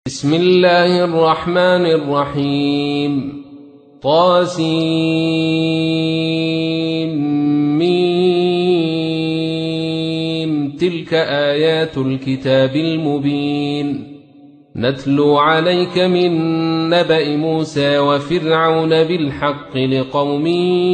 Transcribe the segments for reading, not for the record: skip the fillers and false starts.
بسم الله الرحمن الرحيم. طاسيم تلك آيات الكتاب المبين نتلو عليك من نبأ موسى وفرعون بالحق لقوم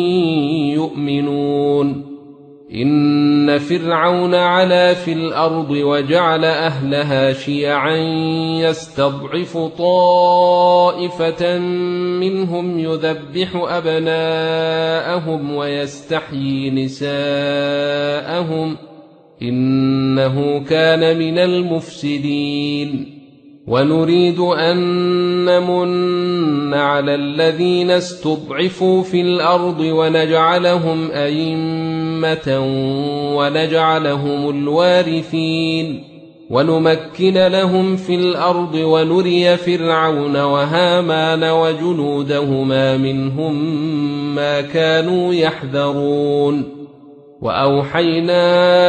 يؤمنون. إن فرعون علا في الأرض وجعل أهلها شيعا يستضعف طائفة منهم يذبح أبناءهم ويستحيي نساءهم إنه كان من المفسدين. ونريد أن نمن على الذين استضعفوا في الأرض ونجعلهم أئمة ونجعلهم الوارثين ونمكن لهم في الأرض ونري فرعون وهامان وجنودهما منهم ما كانوا يحذرون. وأوحينا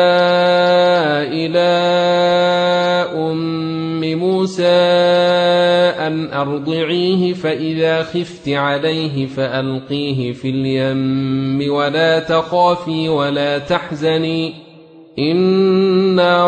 إلى موسى أن أرضعيه فإذا خفت عليه فألقيه في اليم ولا تخافي ولا تحزني إنا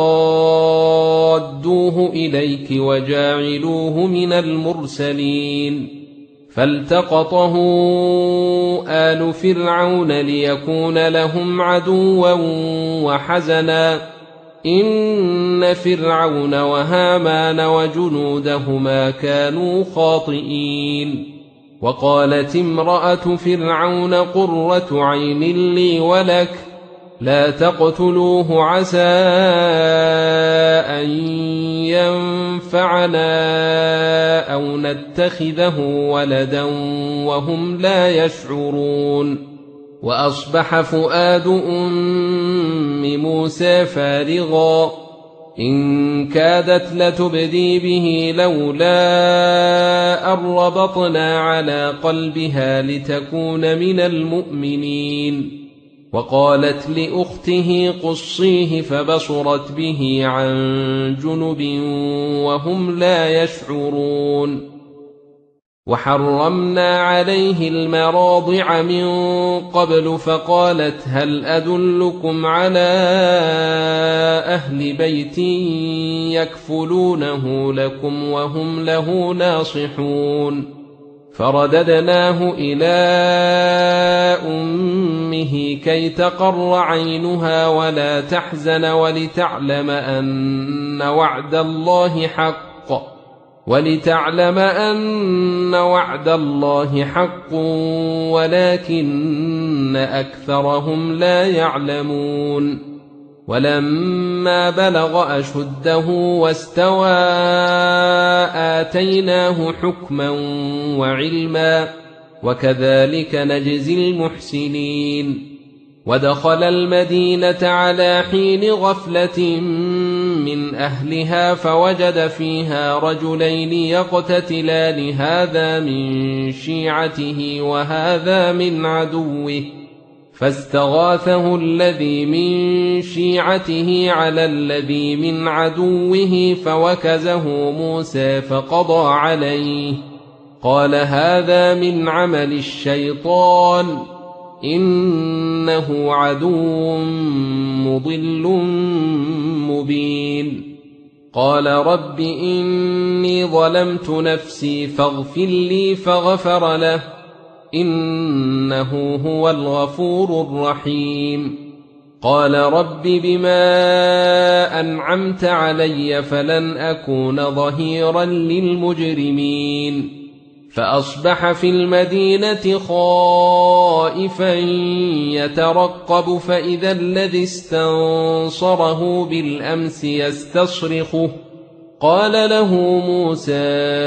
رادوه إليك وجاعلوه من المرسلين. فالتقطه آل فرعون ليكون لهم عدوا وحزنا إن فرعون وهامان وجنودهما كانوا خاطئين. وقالت امرأة فرعون قرة عين لي ولك لا تقتلوه عسى أن ينفعنا أو نتخذه ولدا وهم لا يشعرون. وأصبح فؤاد أم موسى فارغا إن كادت لتبدي به لولا أن ربطنا على قلبها لتكون من المؤمنين. وقالت لأخته قصيه فبصرت به عن جنب وهم لا يشعرون. وحرمنا عليه المراضع من قبل فقالت هل أدلكم على أهل بيت يكفلونه لكم وهم له ناصحون. فرددناه إلى أمه كي تقر عينها ولا تحزن ولتعلم أن وعد الله حق ولكن أكثرهم لا يعلمون. ولما بلغ أشده واستوى آتيناه حكما وعلما وكذلك نجزي المحسنين. ودخل المدينة على حين غفلة من أهلها فوجد فيها رجلين يقتتلان هذا من شيعته وهذا من عدوه فاستغاثه الذي من شيعته على الذي من عدوه فوكزه موسى فقضى عليه قال هذا من عمل الشيطان إنه عدو مضل مبين. قال رب إني ظلمت نفسي فاغفر لي فغفر له إنه هو الغفور الرحيم. قال رب بما أنعمت علي فلن أكون ظهيرا للمجرمين. فأصبح في المدينة خائفا يترقب فإذا الذي استنصره بالأمس يستصرخه قال له موسى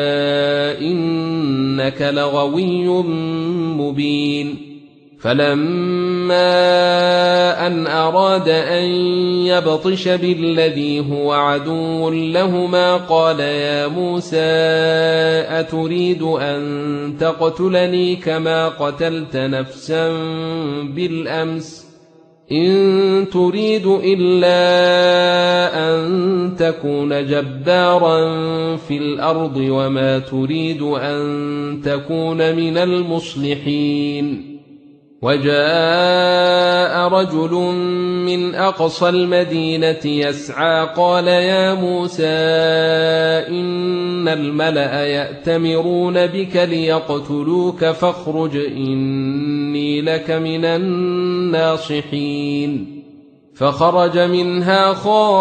إنك لغوي مبين. فلما أن أراد أن يبطش بالذي هو عدو لهما قال يا موسى أتريد أن تقتلني كما قتلت نفسا بالأمس إن تريد إلا أن تكون جبارا في الأرض وما تريد أن تكون من المصلحين. وجاء رجل من أقصى المدينة يسعى قال يا موسى إن الملأ يأتمرون بك ليقتلوك فاخرج إني لك من الناصحين. فخرج منها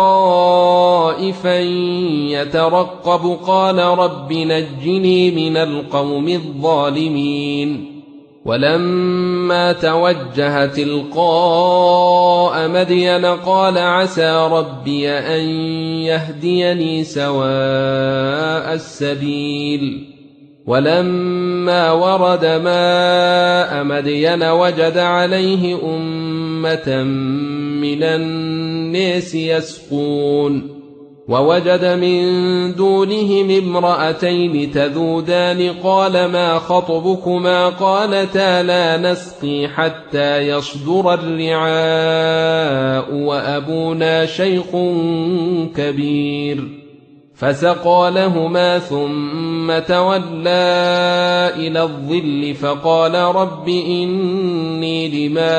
خائفا يترقب قال رب نجني من القوم الظالمين. ولما توجه تلقاء مدين قال عسى ربي أن يهديني سواء السبيل. ولما ورد ماء مدين وجد عليه أمة من الناس يسقون ووجد من دونهم امرأتين تذودان قال ما خطبكما قالتا لا نسقي حتى يصدر الرعاء وأبونا شيخ كبير. فسقى لهما ثم تولى إلى الظل فقال رب إني لما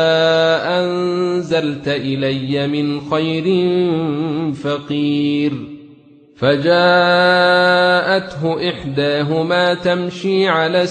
أنزلت إلي من خير فقير. فجاءته إحداهما تمشي على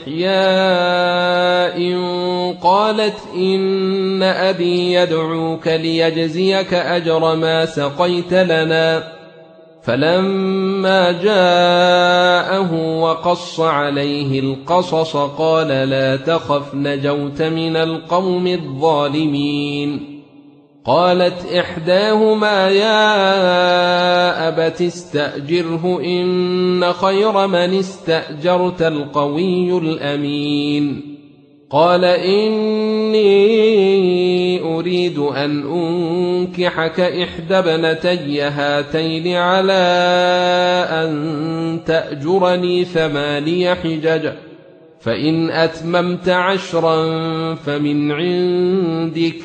استحياء قالت إن أبي يدعوك ليجزيك أجر ما سقيت لنا. فلما جاءه وقص عليه القصص قال لا تخف نجوت من القوم الظالمين. قالت إحداهما يا أبت استأجره إن خير من استأجرت القوي الأمين. قال إني أريد أن أنكحك إحدى ابنتي هاتين على أن تأجرني 8 حجج فإن أتممت 10 فمن عندك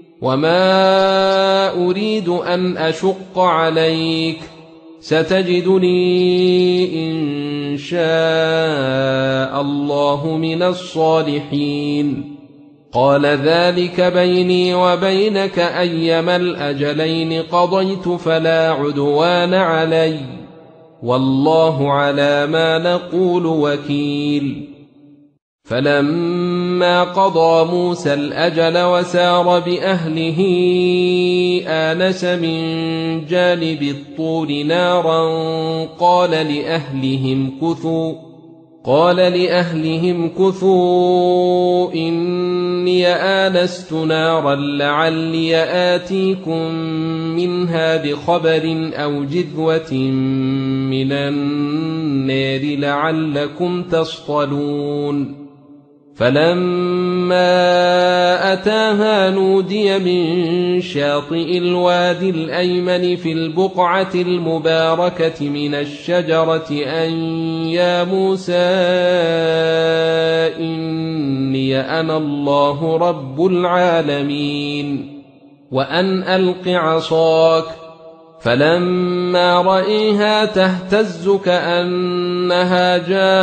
وما أريد أن أشق عليك ستجدني إن شاء الله من الصالحين. قال ذلك بيني وبينك أيما الأجلين قضيت فلا عدوان علي والله على ما نقول وكيل. فلما قضى موسى الأجل وسار بأهله آنس من جانب الطور نارا قال لأهلهم كثوا إني آنست نارا لعلي آتيكم منها بخبر أو جذوة من النار لعلكم تصطلون. فلما أتاها نودي من شاطئ الوادي الأيمن في البقعة المباركة من الشجرة أن يا موسى إني أنا الله رب العالمين وأن ألق عصاك. فلما رأيها تهتز كأنها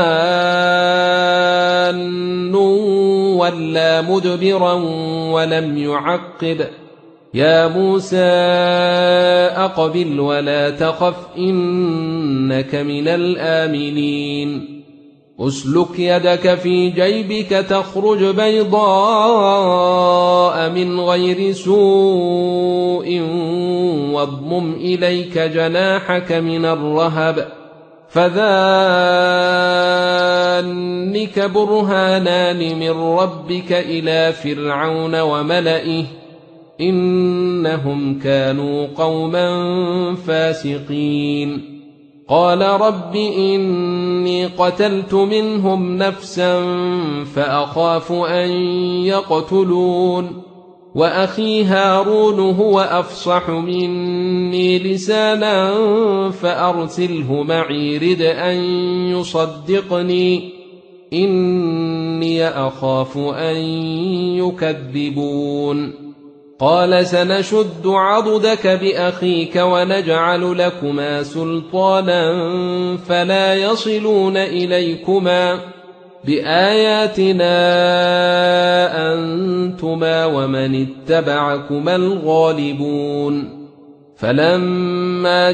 جان ولا مدبرا ولم يعقب. يا موسى أقبل ولا تخف إنك من الآمنين. أسلك يدك في جيبك تخرج بيضاء من غير سوء واضمم إليك جناحك من الرهب فذلك برهانان من ربك إلى فرعون وملئه إنهم كانوا قوما فاسقين. قال رب إني قتلت منهم نفسا فأخاف أن يقتلون وأخي هارون هو أفصح مني لسانا فأرسله معي رد أن يصدقني إني أخاف أن يكذبون. قال سنشد عضدك بأخيك ونجعل لكما سلطانا فلا يصلون إليكما بآياتنا أنتما ومن اتبعكما الغالبون فلما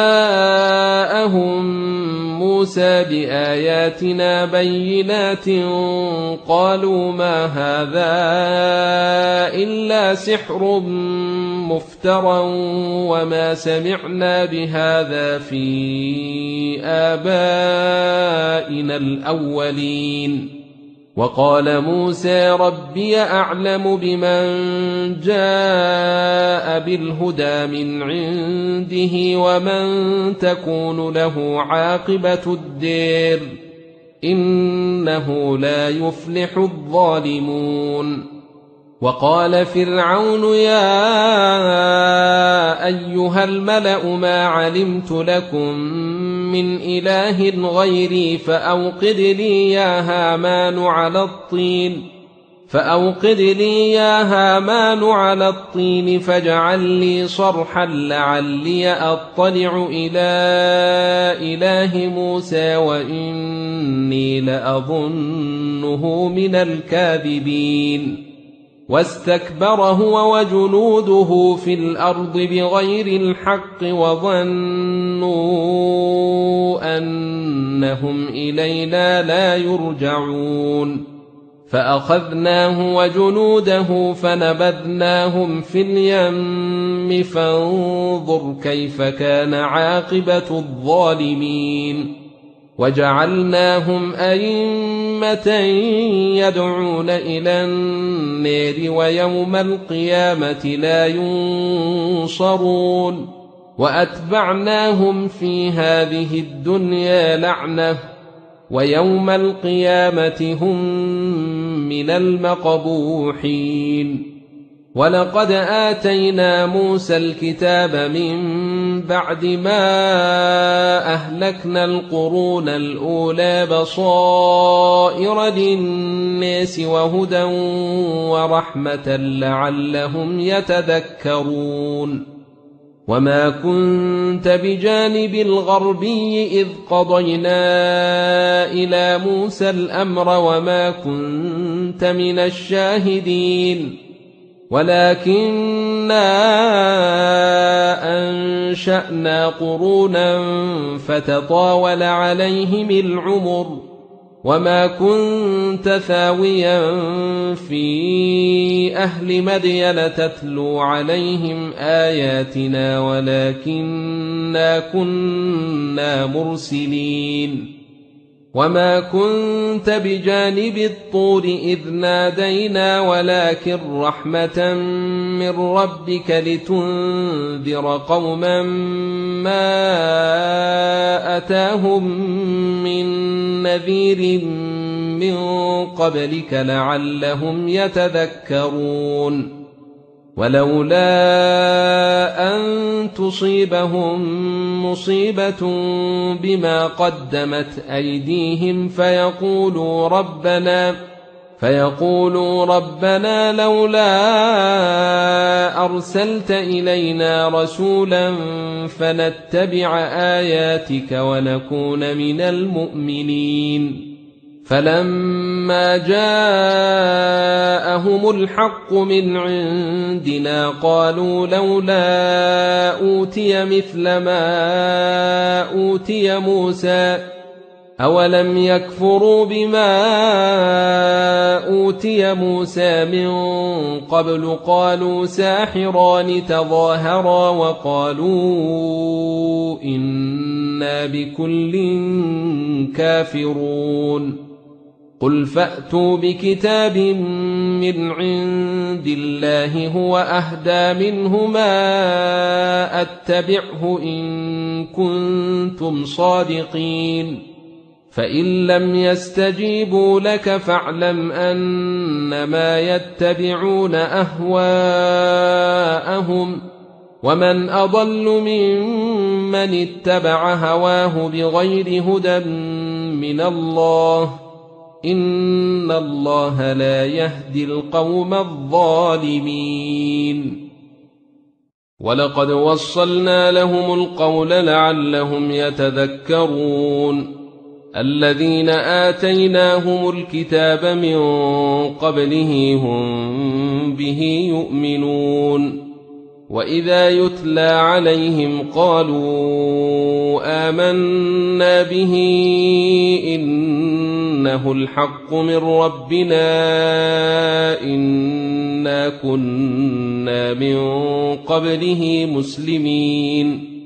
جاءهم موسى بآياتنا بينات قالوا ما هذا إلا سحر مفترى وما سمعنا بهذا في آبائنا الأولين وقال موسى ربي أعلم بمن جاء بالهدى من عنده ومن تكون له عاقبة الدير إنه لا يفلح الظالمون وقال فرعون يا أيها الملأ ما علمت لكم من إله غيري فأوقد لي يا هامان على الطين فاجعل لي صرحا لعلي أطلع إلى إله موسى وإني لأظنه من الكاذبين واستكبر هو وجنوده في الأرض بغير الحق وظنوا أنهم إلينا لا يرجعون فأخذناه وجنوده فنبذناهم في اليم فانظر كيف كان عاقبة الظالمين وجعلناهم أئمة يدعون إلى النار ويوم القيامة لا ينصرون وأتبعناهم في هذه الدنيا لعنة ويوم القيامة هم من المقبوحين ولقد آتينا موسى الكتاب من بعد ما أهلكنا القرون الأولى بصائر للناس وهدى ورحمة لعلهم يتذكرون وما كنت بجانب الغربي إذ قضينا إلى موسى الأمر وما كنت من الشاهدين ولكننا أنشأنا قرونا فتطاول عليهم العمر وما كنت ثاويا في أهل مدين تتلو عليهم آياتنا ولكننا كنا مرسلين وما كنت بجانب الطور إذ نادينا ولكن رحمة من ربك لتنذر قوما ما أتاهم من نذير من قبلك لعلهم يتذكرون ولولا أن تصيبهم مصيبة بما قدمت أيديهم فيقولوا ربنا لولا أرسلت إلينا رسولا فنتبع آياتك ونكون من المؤمنين فلما جاءهم الحق من عندنا قالوا لولا أوتي مثل ما أوتي موسى أولم يكفروا بما أوتي موسى من قبل قالوا ساحران تظاهرا وقالوا إنا بكل كافرون قل فأتوا بكتاب من عند الله هو أهدى منهما أتبعه إن كنتم صادقين فإن لم يستجيبوا لك فاعلم أنما يتبعون أهواءهم ومن أضل ممن اتبع هواه بغير هدى من الله إن الله لا يهدي القوم الظالمين. ولقد وصلنا لهم القول لعلهم يتذكرون. الذين آتيناهم الكتاب من قبله هم به يؤمنون. وإذا يتلى عليهم قالوا آمنا به إنه الحق من ربنا إنا كنا من قبله مسلمين.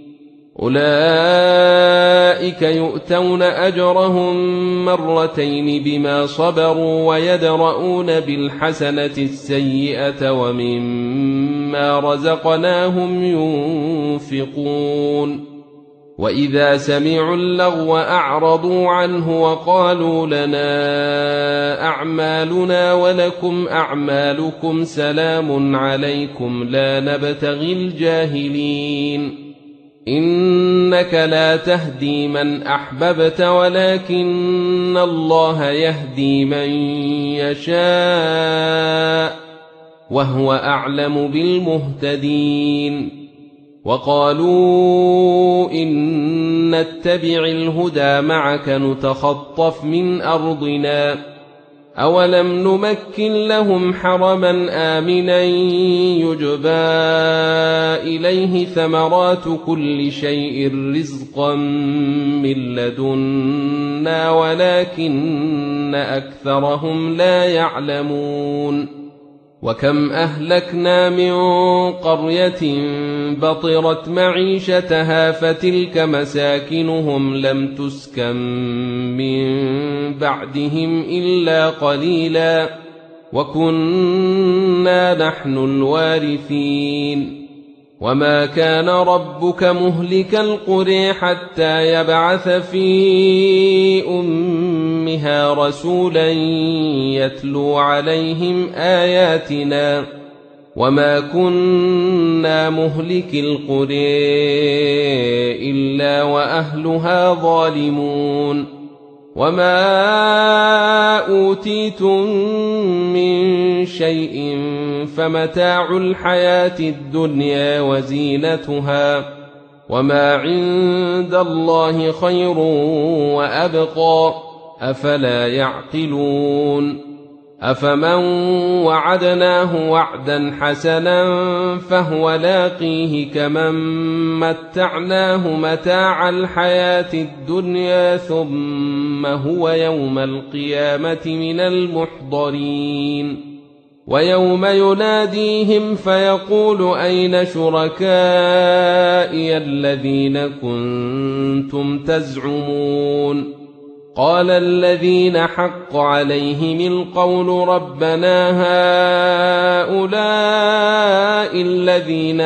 أولئك يؤتون أجرهم مرتين بما صبروا ويدرؤون بالحسنة السيئة ومما رزقناهم ينفقون. وإذا سمعوا اللغو أعرضوا عنه وقالوا لنا أعمالنا ولكم أعمالكم سلام عليكم لا نبتغي الجاهلين. إنك لا تهدي من أحببت ولكن الله يهدي من يشاء وهو أعلم بالمهتدين. وقالوا إن نتبع الهدى معك نتخطف من أرضنا أولم نمكن لهم حرما آمنا يجبى إليه ثمرات كل شيء رزقا من لدنا ولكن أكثرهم لا يعلمون. وكم أهلكنا من قرية بطرت معيشتها فتلك مساكنهم لم تسكن من بعدهم إلا قليلا وكنا نحن الوارثين. وما كان ربك مهلك القرى حتى يبعث في أمها رسولا يتلو عليهم آياتنا وما كنا مهلك القرى إلا وأهلها ظالمون. وما أوتيتم من شيء فمتاع الحياة الدنيا وزينتها وما عند الله خير وأبقى أفلا يعقلون. أفمن وعدناه وعدا حسنا فهو لاقيه كمن متعناه متاع الحياة الدنيا ثم هو يوم القيامة من المحضرين. ويوم يناديهم فيقول أين شركائي الذين كنتم تزعمون قال الذين حق عليهم القول ربنا هؤلاء الذين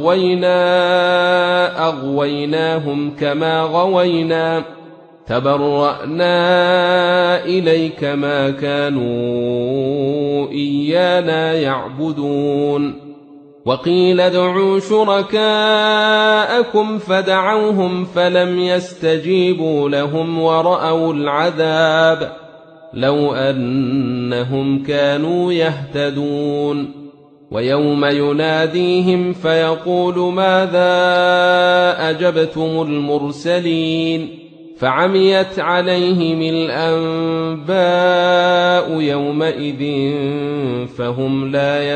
أغويناهم كما غوينا تبرأنا إليك ما كانوا إيانا يعبدون. وقيل ادعوا شركاءكم فدعوهم فلم يستجيبوا لهم ورأوا العذاب لو أنهم كانوا يهتدون. ويوم يناديهم فيقول ماذا أجبتم المرسلين فعميت عليهم الأنباء يومئذ فهم لا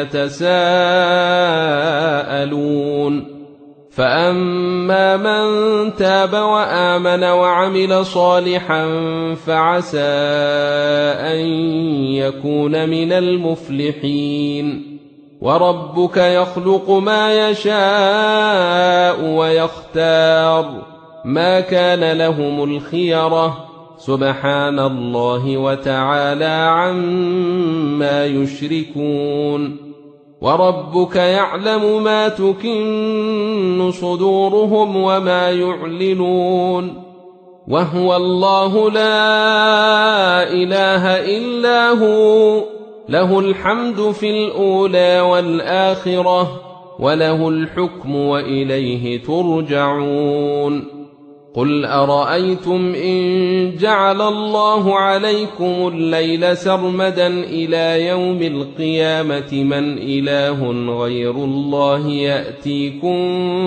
يتساءلون. فأما من تاب وآمن وعمل صالحا فعسى أن يكون من المفلحين. وربك يخلق ما يشاء ويختار ما كان لهم الخيرة سبحان الله وتعالى عما يشركون. وربك يعلم ما تكن صدورهم وما يعلنون وهو الله لا إله إلا هو له الحمد في الأولى والآخرة وله الحكم وإليه ترجعون. قل أرأيتم إن جعل الله عليكم الليل سرمدا إلى يوم القيامة من إله غير الله يأتيكم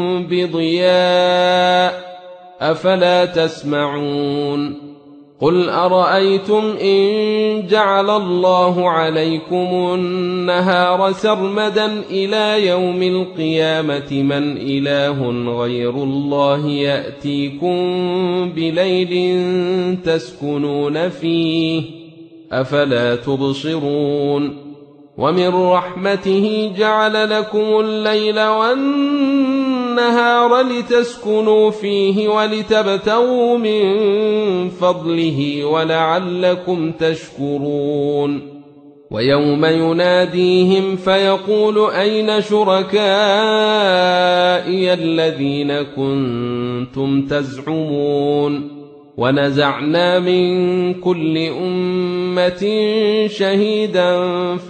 بضياء أفلا تسمعون قل أرأيتم إن جعل الله عليكم النهار سرمدا إلى يوم القيامة من إله غير الله يأتيكم بليل تسكنون فيه أفلا تبصرون ومن رحمته جعل لكم الليل والنهار لتسكنوا فيه ولتبتغوا من فضله ولعلكم تشكرون ويوم يناديهم فيقول أين شركائي الذين كنتم تزعمون ونزعنا من كل أمة شهيدا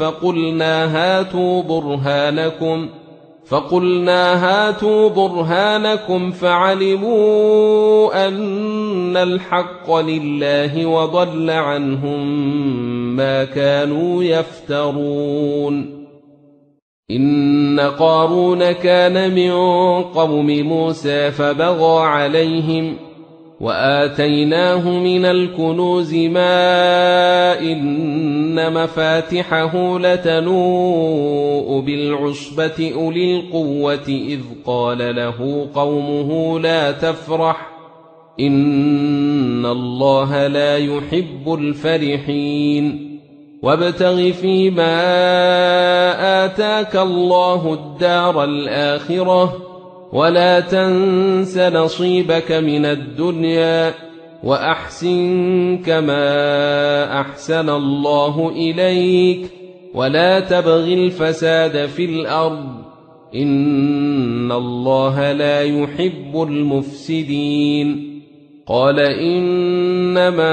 فقلنا هاتوا برهانكم فعلموا أن الحق لله وضل عنهم ما كانوا يفترون إن قارون كان من قوم موسى فبغى عليهم وآتيناه من الكنوز ما إن مفاتحه لتنوء بالعصبة أولي القوة إذ قال له قومه لا تفرح إن الله لا يحب الفرحين وابتغ فيما آتاك الله الدار الآخرة ولا تنس نصيبك من الدنيا وأحسن كما أحسن الله إليك ولا تبغ الفساد في الأرض إن الله لا يحب المفسدين قال إنما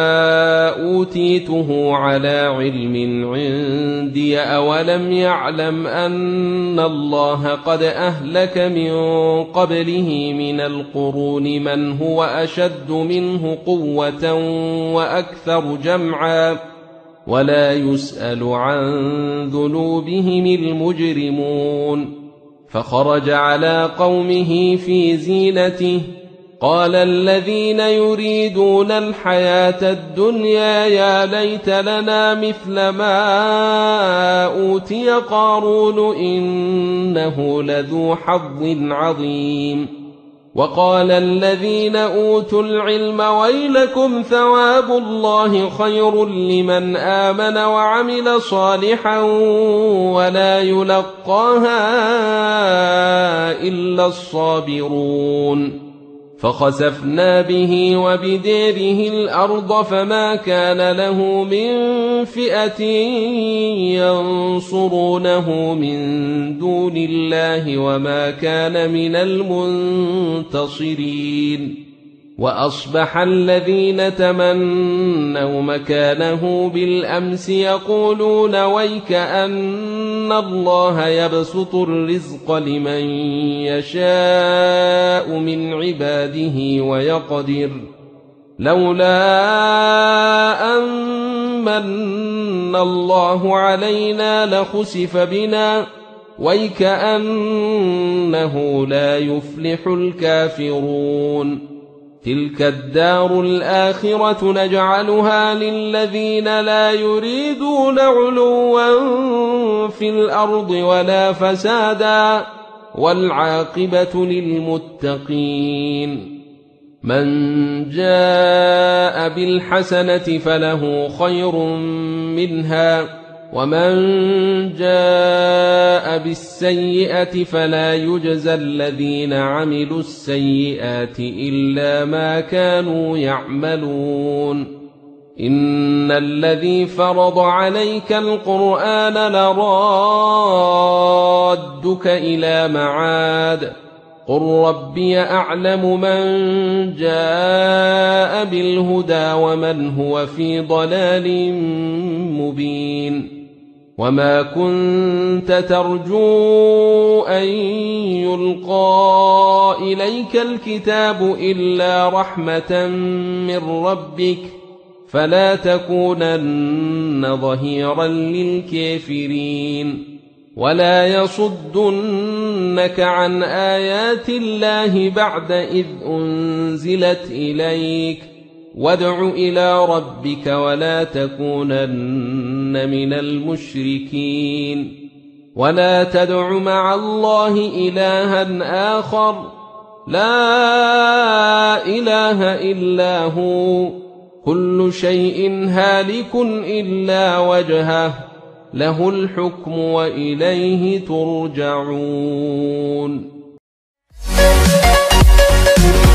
أوتيته على علم عندي أولم يعلم أن الله قد أهلك من قبله من القرون من هو أشد منه قوة وأكثر جمعا ولا يسأل عن ذنوبهم المجرمون فخرج على قومه في زينته قال الذين يريدون الحياة الدنيا يا ليت لنا مثل ما أوتي قارون إنه لذو حظ عظيم وقال الذين أوتوا العلم ويلكم ثواب الله خير لمن آمن وعمل صالحا ولا يلقاها إلا الصابرون فخسفنا به وبداره الأرض فما كان له من فئة ينصرونه من دون الله وما كان من المنتصرين وأصبح الذين تمنوا مكانه بالأمس يقولون ويك أن الله يبسط الرزق لمن يشاء من عباده ويقدر لولا أن من الله علينا لخسف بنا ويك أنه لا يفلح الكافرون تلك الدار الآخرة نجعلها للذين لا يريدون علوا في الأرض ولا فسادا والعاقبة للمتقين من جاء بالحسنة فله خير منها ومن جاء بالسيئة فلا يجزى الذين عملوا السيئات إلا ما كانوا يعملون إن الذي فرض عليك القرآن لرادك إلى معاد قل ربي أعلم من جاء بالهدى ومن هو في ضلال مبين وما كنت ترجو أن يلقى إليك الكتاب إلا رحمة من ربك فلا تكونن ظهيرا للكافرين ولا يصدنك عن آيات الله بعد إذ أنزلت إليك وادع إلى ربك ولا تكونن من المشركين ولا تدع مع الله إلها آخر لا إله إلا هو كل شيء هالك إلا وجهه له الحكم وإليه ترجعون.